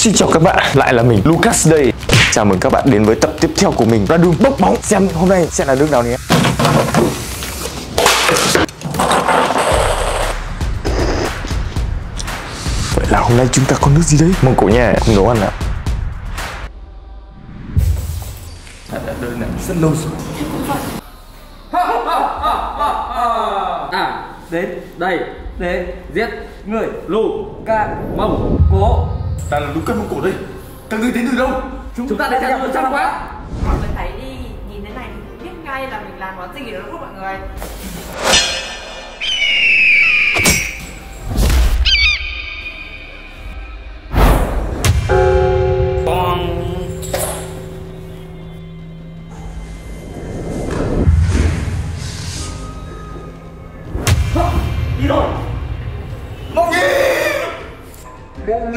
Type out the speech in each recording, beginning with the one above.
Xin chào các bạn, lại là mình Lucas đây. Chào mừng các bạn đến với tập tiếp theo của mình Random bốc bóng. Xem hôm nay sẽ là nước nào nhé. Vậy là hôm nay chúng ta có nước gì đấy? Mông Cổ nha, không nấu ăn ạ. Đã đơn này rất lâu rồi. Đến đây để giết người Lucas Mông Cổ. Ta là Lucas Mông Cổ đây. Các ngươi đến từ đâu? Chúng ta đến từ trong quá. Mọi người thấy đi, nhìn thế này thì cũng biết ngay là mình làm món gì đó đúng không mọi người? Đi rồi. Mông Nhi! Mông Nhi!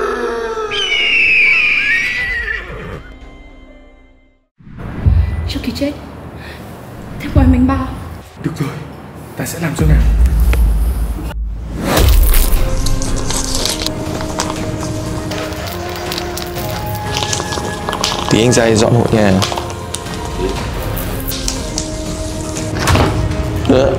Trước khi chết thế mời mình bao. Được rồi, ta sẽ làm cho nào. Tí anh ra dọn hộ nhà. Được.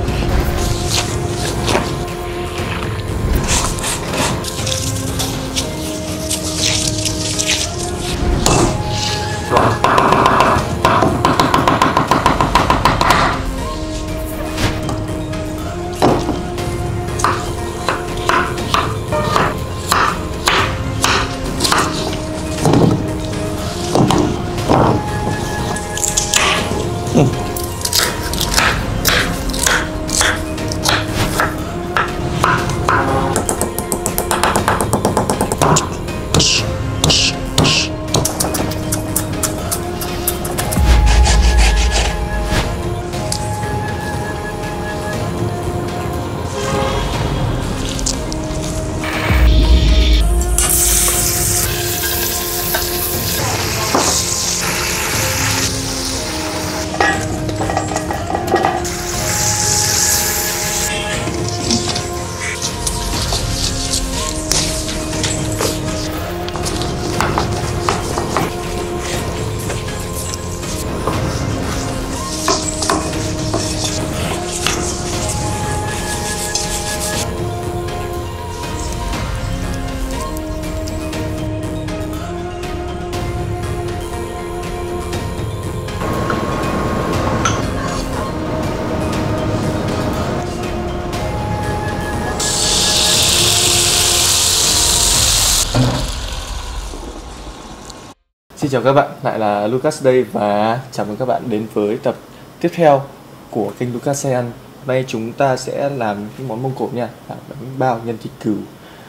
Xin chào các bạn, lại là Lucas đây và chào mừng các bạn đến với tập tiếp theo của kênh Lucas Say Ăn. Hôm nay chúng ta sẽ làm những món Mông Cổ nha, là bánh bao nhân thịt cừu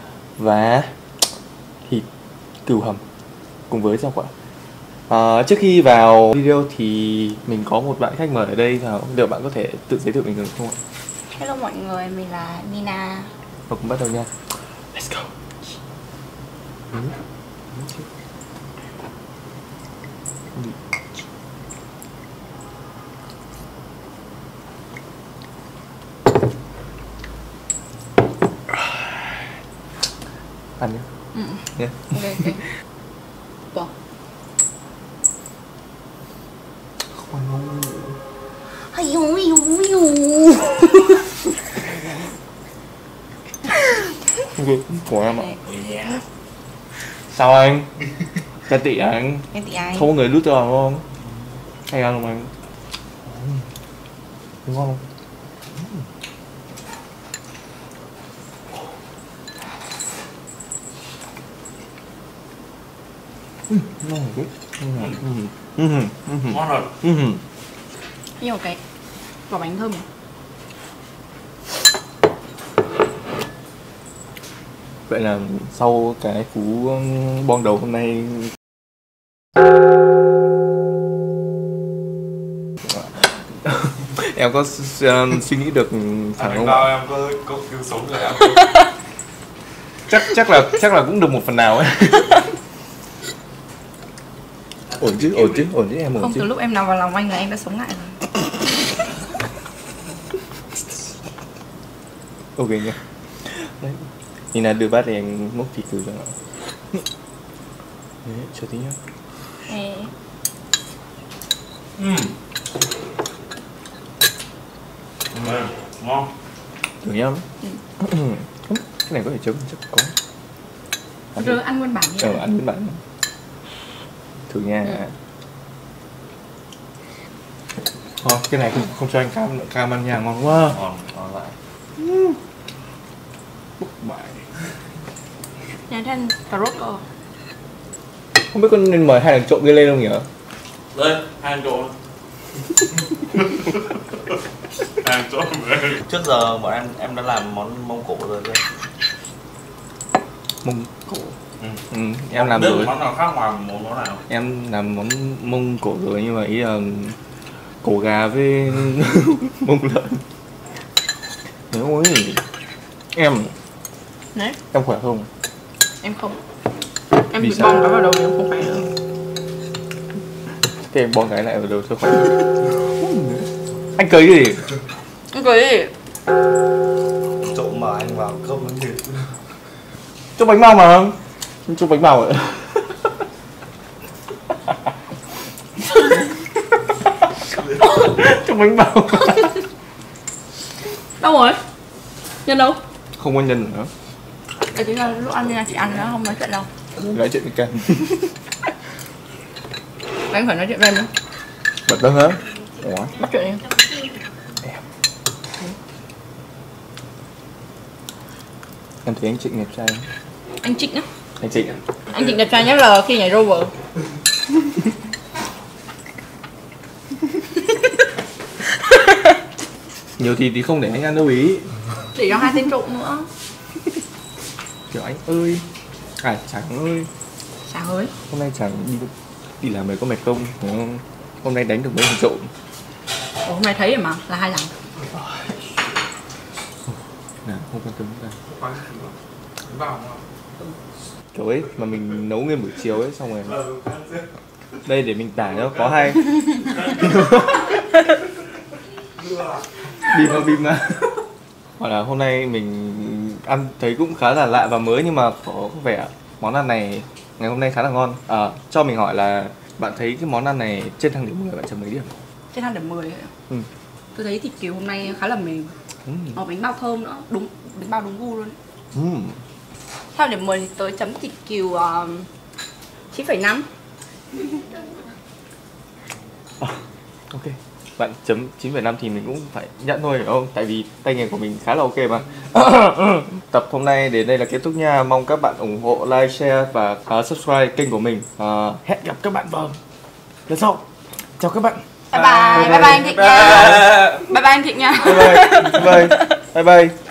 và thịt cừu hầm cùng với rau quả. Trước khi vào video thì mình có một bạn khách mời ở đây, liệu bạn có thể tự giới thiệu mình được không ạ? Hello mọi người, mình là Nina. Và cùng bắt đầu nha. Let's go. Ăn nhé. Yeah. Ok. Bỏ. Của em ạ. Sao anh? Ghen tị anh? Ghen tị ai? Không có người lút cho làm không? Hay ăn không anh? Đúng không? Ngon rồi. Nhiều cái quả bánh thơm. Vậy là sau cái cú bong đầu hôm nay em có suy nghĩ được phản không? Em có cứu sống rồi em. chắc là cũng được một phần nào ấy. Ổn chứ em ổn Không, chứ. từ lúc em nằm vào lòng anh là em đã sống lại rồi. Ok nha. Đấy. Nhìn là đưa bát thì anh múc thịt cừu cho nó. Đấy, chờ tí nhá. Ngon. Thử nhá. Cái này có thể chấm chắc có. Rồi ăn nguyên bản đi. Ăn nguyên bản. Thử nha. Cái này không cho anh cam ăn nhà ngon quá. Ngon lại. Bốc bại. Nhà thanh cà rốt cơ. Không biết con nên mời hai thằng trộm kia lên không nhỉ? Lên, hai thằng trộm. Hai thằng trộm. Trước giờ bọn em đã làm món Mông Cổ rồi. Mông Cổ. Em làm biết rồi. Món nào khác ngoài món nào? Em làm món Mông Cổ rồi nhưng mà ý là cổ gà với mông lợn. Ôi, em Đấy, em khỏe không? em không. Em Vì bị sao? bong cái vào đầu thì em không phải nữa. Thế em bong cái lại vào đầu cho khỏe. Anh cười gì? Anh cười đi. Trộm mà anh vào cơm bánh thịt. Cho bánh bao mà. Cho bánh bao ạ. Cho bánh bao. Đâu rồi? Nhân đâu? Không có nhân nữa. Để chỉ là lúc ăn như là chị ăn nữa, không nói chuyện đâu. Nói chuyện với Ken. Anh phải nói chuyện với em nữa. Bật đó hả? Ủa? Bắt chuyện em. Em thấy anh Trịnh đẹp trai không? Anh Trịnh á. Anh Trịnh à? Anh Trịnh đẹp trai nhất là khi nhảy rover. Nhiều thịt thì không để anh ăn đâu ý. Chỉ cho 2 tên trộm nữa. Kiểu anh ơi. Chẳng ơi. Sao ơi? Hôm nay chẳng đi làm về có mệt không? Hôm nay đánh được mấy thằng trộm. Ủa, hôm nay thấy rồi mà, là 2 lần. Nào, không quan tâm ta. Bánh bao ngon. Kiểu ấy mà mình nấu nguyên buổi chiều ấy xong rồi. Đây để mình tải nó có hay. Bim mà. Hoặc là hôm nay mình ăn thấy cũng khá là lạ và mới nhưng mà có vẻ món ăn này ngày hôm nay khá là ngon. Cho mình hỏi là bạn thấy cái món ăn này trên thang điểm 10 bạn chấm mấy điểm? Trên thang điểm 10 ấy. Tôi thấy thịt kiều hôm nay khá là mềm. Bánh bao thơm nữa, đúng bánh bao đúng gu luôn. Thang điểm 10 thì tôi chấm thịt kiều 9,5. Ok. Bạn chấm 9,5 thì mình cũng phải nhận thôi, hiểu không? Tại vì tay nghề của mình khá là ok mà. Tập hôm nay đến đây là kết thúc nha. Mong các bạn ủng hộ, like, share và subscribe kênh của mình. Hẹn gặp các bạn vào lần sau. Chào các bạn. Bye bye anh Thịnh nha. Bye bye anh Thịnh nha. Bye bye. Bye bye.